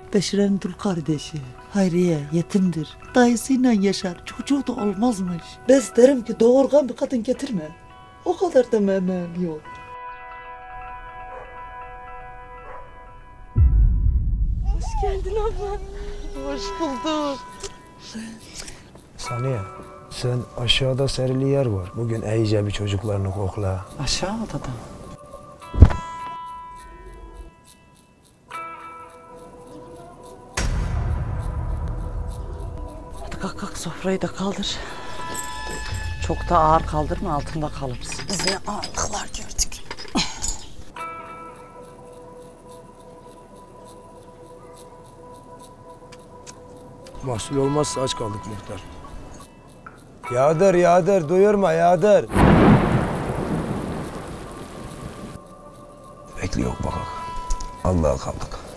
Beşire'nin dul kardeşi. Hayriye yetimdir. Dayısıyla yaşar. Çocuğu da olmazmış. Ben derim ki doğurgan bir kadın getirme. O kadar da memem yok. Hoş geldin abla. Hoş bulduk. Saniye, sen aşağıda serili yer var. Bugün iyice bir çocuklarını kokla. Aşağı odada. Hadi kalk sofrayı da kaldır. Çok da ağır kaldırma, altında kalırsın. Biz ne ağırlıklar gördük. Mahsul olmazsa aç kaldık muhtar. Yağdır, duyurma yağdır. Bekliyor bakak. Allah'a kaldık.